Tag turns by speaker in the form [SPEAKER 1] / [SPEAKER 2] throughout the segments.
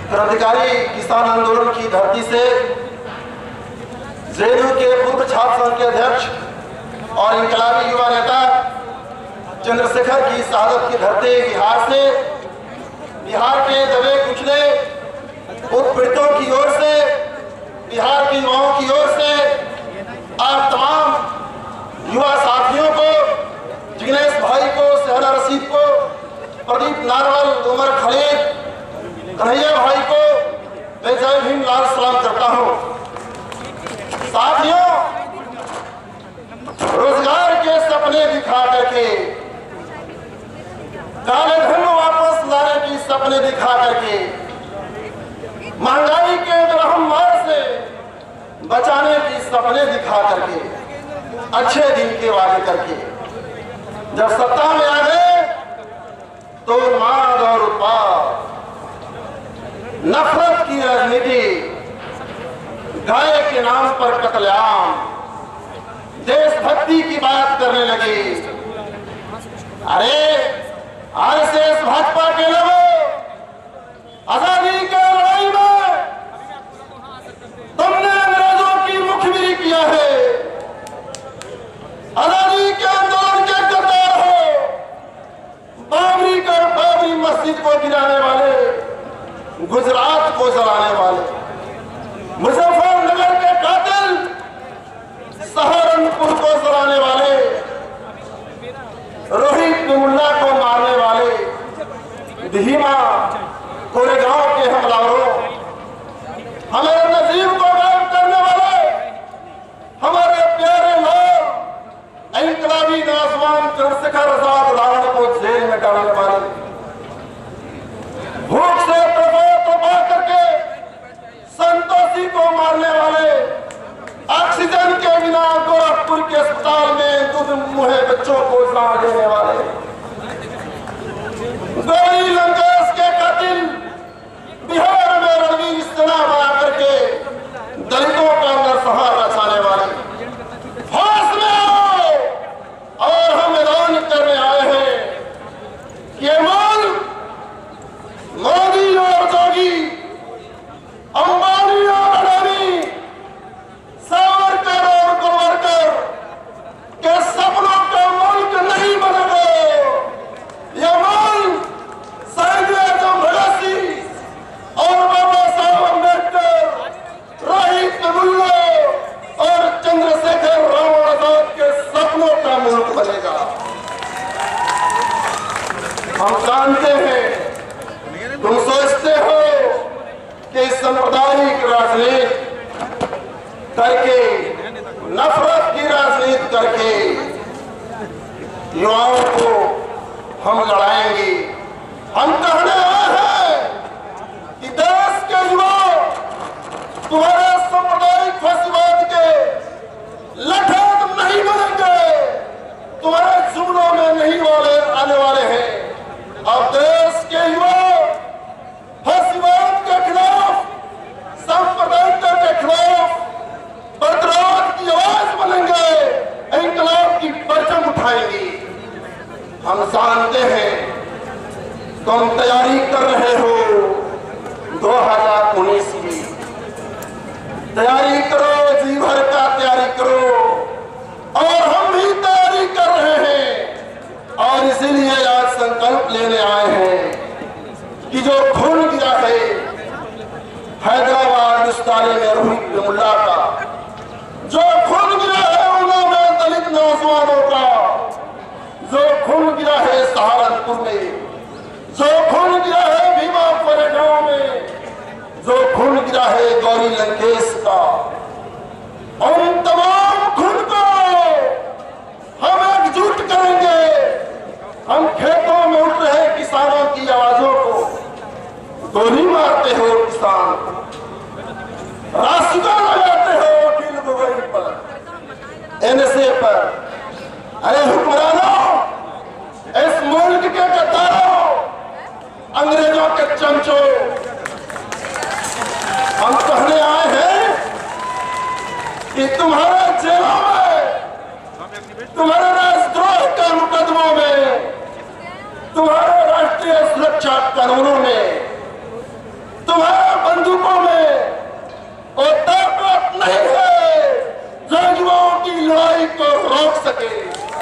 [SPEAKER 1] क्रांतिकारी किसान आंदोलन की धरती से जेएनयू के पूर्व छात्र संघ के अध्यक्ष और इनकलाबी युवा नेता चंद्रशेखर की शहादत की धरती बिहार से, बिहार के दबे कुचले उत्पीड़ितों की ओर से, बिहार के युवाओं की ओर से आप तमाम युवा साथियों को, जिग्नेश भाई को, सहरा रशीद को, प्रदीप नारवल, उमर खलीद, कन्हैया भाई को मैं जय भीम लाल सलाम करता हूं। साथियों, रोजगार के सपने दिखा करके, काले धन वापस लाने की सपने दिखा करके, महंगाई के दुर्हम मार से बचाने की सपने दिखा करके, अच्छे दिन के वादे करके जब सत्ता में आ गए तो मार और उत्पाद, नफरत की राजनीति, गाय के नाम पर कत्लेआम, देशभक्ति की बात करने लगे। अरे आरएसएस भाजपा के लोगों, आजादी के लड़ाई में तुमने अंग्रेजों की मुखबिरी किया है। आजादी के आंदोलन के गद्दार हो, बाबरी मस्जिद को गिराने वाले, गुजरात को जलाने वाले, मुजफ्फरनगर के कातिल, सहारनपुर को जलाने वाले, रोहित मुल्ला को मारने वाले, भीमा कोरेगांव के हमलावरों, हमारे नजीब को गायब करने वाले, हमारे प्यारे लोग, इनकलाबी नौजवान चंद्रशेखर आजाद रावण को जेल में डालने वाले, भूख से तपा करके संतोषी को मारने वाले, ऑक्सीजन के बिना गोरखपुर के अस्पताल में दूध मुहे बच्चों को जान देने वाले, गौरी लंकेश के कातिल, बिहार में रणवीर सेना बना करके दलितों का नरसंहार रचाने वाले, होश में आओ और हम ऐलान करने आए हैं कि ये मुल्क मोदी और जोगी, अंबानी और अडानी, सावरकर और गोवरकर के सपनों का मुल्क नहीं बनेगा। यह मुल्क शहीद आजम भगत सिंह और बाबा साहब अम्बेडकर, रोहित मुल्ला और चंद्रशेखर रावण आजाद के सपनों का मुल्क बनेगा। हम जानते हैं तुम सोचते हो कि सांप्रदायिक राजनीति करके, नफरत की राजनीति करके युवाओं को हम लड़ाएंगे। हम कहने आए हैं कि देश के युवा तुम्हारे सांप्रदायिक फैसलावाद के लठैत नहीं बनेंगे, तुम्हारे जुमलों में नहीं आने वाले हैं। अब देश के युवा फैसलावाद के खिलाफ, सांप्रदायिकता के खिलाफ प्रतिरोध की आवाज बनेंगे, इंकलाब की परचम उठाएंगे। हम जानते हैं तुम तैयारी कर रहे हो 2019 की, तैयारी करो, जी भर का तैयारी करो, और हम भी तैयारी कर रहे हैं। और इसीलिए आज संकल्प लेने आए हैं कि जो खून गिरा है हैदराबाद मुस्ताले में रोहित मुल्ला का, जो खून गिरा है उन्होंने दलित नौजवानों का, जो खून गिरा है सहारनपुर में, जो खून गिरा है भीमा कोरेगांव में, जो खून गिरा है गौरी लंकेश का, उन तमाम खून को हम एकजुट करेंगे। हम खेतों में उठ रहे किसानों की आवाजों को गोली मारते हो किसान, रास्ता लगाते हो वकील गोगोई पर, एनएसए पर। अरे हुक्मरानों, इस मुल्क के गद्दारों, अंग्रेजों के चमचों, हम कहने आए हैं कि तुम्हारे जेलों में, तुम्हारे राष्ट्रद्रोह के मुकदमों में, तुम्हारे राष्ट्रीय सुरक्षा कानूनों में तुम्हारे बंदूकों में वो ताकत नहीं है जो युवाओं की लड़ाई को रोक सके।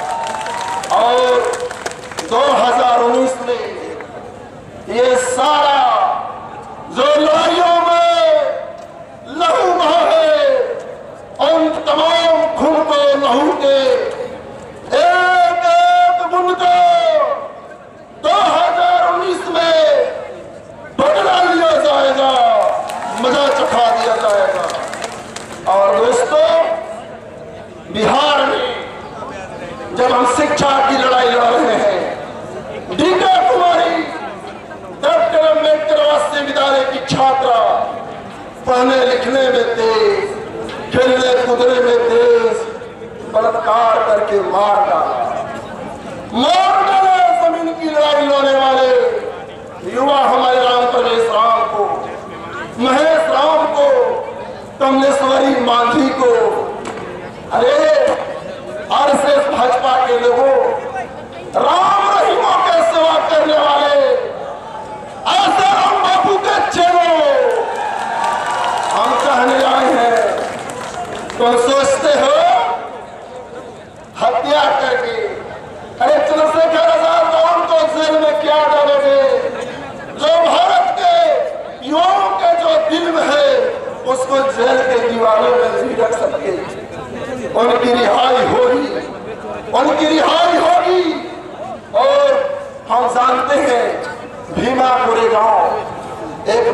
[SPEAKER 1] और 2019 में ये सारा जो लड़ाइयों में लहू बहा है, उन तमाम खून को लहू के एक एक बूंद को 2019 में बदला लिया जाएगा, मजा चखा दिया जाएगा। और दोस्तों, बिहार में जब हम शिक्षा की लड़ाई लड़ रहे हैं, डीके कुमारी डॉक्टर अम्बेडकर आवासीय विद्यालय की छात्रा पढ़ने लिखने में तेज, खेलने कूदने में तेज, बलात्कार करके मार डाला जमीन की लड़ाई लड़ने वाले युवा हमारे राम प्रवेश राम को, महेश राम को, कमलेश्वरी मांझी को, अरे आरएसएस भाजपा के लोगों, राम रहीमों के सेवा करने वाले ऐसे राम बापू के चेलों हम कहने आए हैं। तुम सोचते हो हत्या करके, अरे चंद्रशेखर आजाद राम को जेल में क्या डालोगे? जो भारत के युवाओं के जो दिल में है उसको जेल के दीवारों में नहीं रख सकते। उनकी रिहाई होगी, उनकी रिहाई होगी। और हम जानते हैं भीमा कोरेगांव एक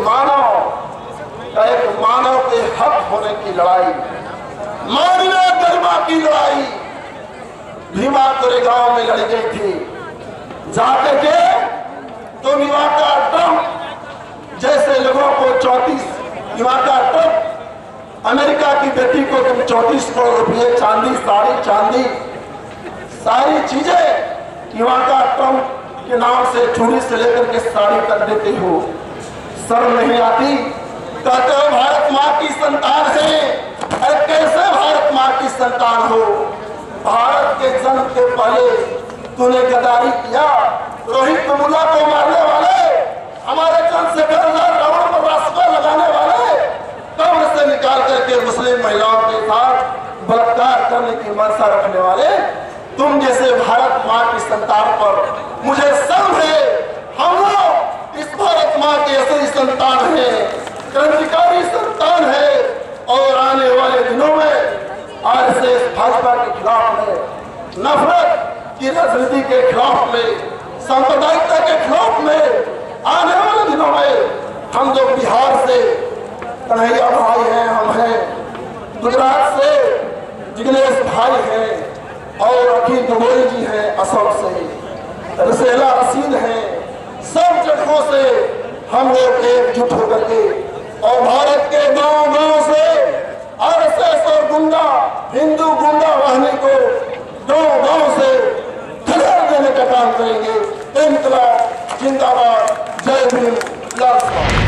[SPEAKER 1] मानव के हक होने की लड़ाई, मानवीय गरिमा की लड़ाई भीमा कोरेगांव में लड़ी गई थी। जाकर के तो इवांका ट्रंप जैसे लोगों को 34 इवांका ट्रंप अमेरिका की बेटी को तुम 34 करोड़ रुपये चांदी, साड़ी चांदी, सारी चीजें इवांका ट्रंप के नाम से चूड़ी से लेकर के साड़ी तक देते हो। शर्म नहीं आती? कहते हो भारत माँ की संतान है। अरे कैसे भारत माँ की संतान हो? भारत के जन्म के पहले तूने गद्दारी किया। रोहित वेमुला को मारने वाले, हमारे चंद्रशेखर आजाद रावण पर रास्ता लगाने वाले, कब्र से निकाल करके मुस्लिम महिलाओं के साथ बलात्कार करने की मंशा रखने वाले, तुम जैसे भारत माँ की संतान पर मुझे शर्म है। हम लोग इस भारत माँ के असली संतान है, क्रांतिकारी संतान है। और आने वाले दिनों में आरएसएस भाजपा के खिलाफ में, नफरत की राजनीति के खिलाफ में, सांप्रदायिकता के खिलाफ में आने वाले दिनों में हम लोग बिहार से कन्हैया भाई हैं, हम हैं, गुजरात से जिग्नेश भाई हैं, और अखिल गगोई जी हैं, असम से रसेला रशीद हैं। सब जगहों से हम लोग एकजुट होकर के और भारत के गांव-गांव से आरएसएस और गुंडा, हिंदू गुंडा वाहिनी को गांव-गांव से खदेड़ देने का काम करेंगे। इंकलाब जिंदाबाद, जय भीम, लाल